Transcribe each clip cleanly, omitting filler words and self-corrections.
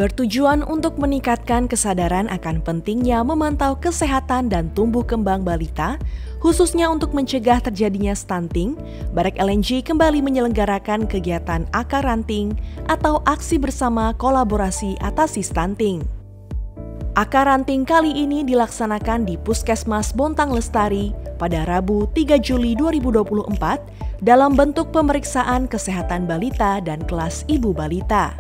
bertujuan untuk meningkatkan kesadaran akan pentingnya memantau kesehatan dan tumbuh kembang balita, khususnya untuk mencegah terjadinya stunting. Badak LNG kembali menyelenggarakan kegiatan Akar Ranting atau aksi bersama kolaborasi atasi stunting. Akar Ranting kali ini dilaksanakan di Puskesmas Bontang Lestari pada Rabu 3 Juli 2024 dalam bentuk pemeriksaan kesehatan balita dan kelas ibu balita.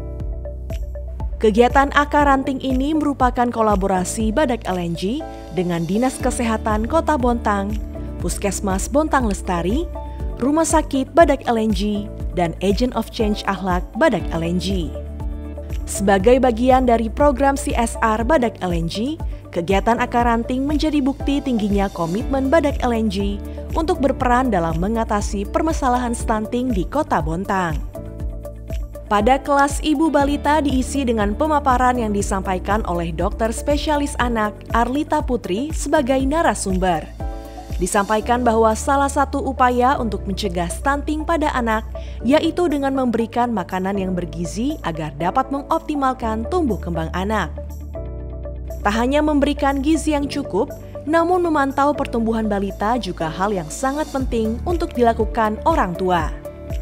Kegiatan Akar Ranting ini merupakan kolaborasi Badak LNG dengan Dinas Kesehatan Kota Bontang, Puskesmas Bontang Lestari, Rumah Sakit Badak LNG, dan Agent of Change Akhlak Badak LNG. Sebagai bagian dari program CSR Badak LNG, kegiatan Akar Ranting menjadi bukti tingginya komitmen Badak LNG untuk berperan dalam mengatasi permasalahan stunting di Kota Bontang. Pada kelas ibu balita diisi dengan pemaparan yang disampaikan oleh dokter spesialis anak Arlita Putri sebagai narasumber. Disampaikan bahwa salah satu upaya untuk mencegah stunting pada anak yaitu dengan memberikan makanan yang bergizi agar dapat mengoptimalkan tumbuh kembang anak. Tak hanya memberikan gizi yang cukup, namun memantau pertumbuhan balita juga hal yang sangat penting untuk dilakukan orang tua.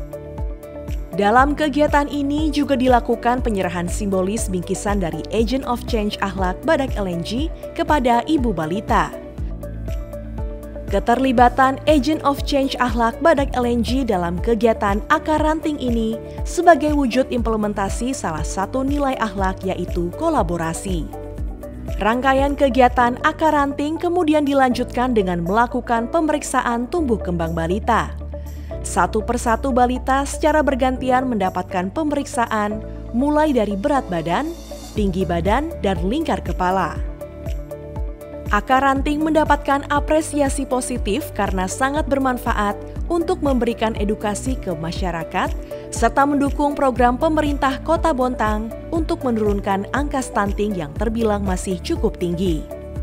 Dalam kegiatan ini juga dilakukan penyerahan simbolis bingkisan dari Agent of Change Akhlak Badak LNG kepada ibu balita. Keterlibatan Agent of Change Akhlak Badak LNG dalam kegiatan Akar Ranting ini sebagai wujud implementasi salah satu nilai akhlak yaitu kolaborasi. Rangkaian kegiatan Akar Ranting kemudian dilanjutkan dengan melakukan pemeriksaan tumbuh kembang balita. Satu persatu balita secara bergantian mendapatkan pemeriksaan mulai dari berat badan, tinggi badan, dan lingkar kepala. Akar Ranting mendapatkan apresiasi positif karena sangat bermanfaat untuk memberikan edukasi ke masyarakat serta mendukung program pemerintah Kota Bontang untuk menurunkan angka stunting yang terbilang masih cukup tinggi.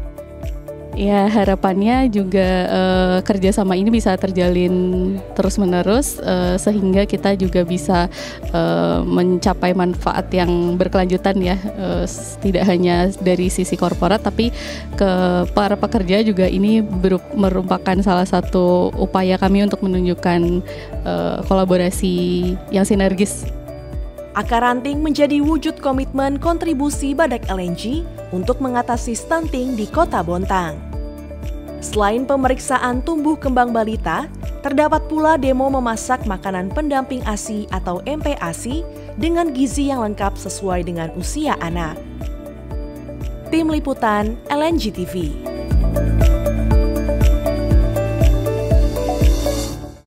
Ya, harapannya juga kerjasama ini bisa terjalin terus-menerus sehingga kita juga bisa mencapai manfaat yang berkelanjutan ya, tidak hanya dari sisi korporat tapi ke para pekerja juga. Ini merupakan salah satu upaya kami untuk menunjukkan kolaborasi yang sinergis. Akar Ranting menjadi wujud komitmen kontribusi Badak LNG untuk mengatasi stunting di Kota Bontang. Selain pemeriksaan tumbuh kembang balita, terdapat pula demo memasak makanan pendamping ASI atau MPASI dengan gizi yang lengkap sesuai dengan usia anak. Tim Liputan LNG TV.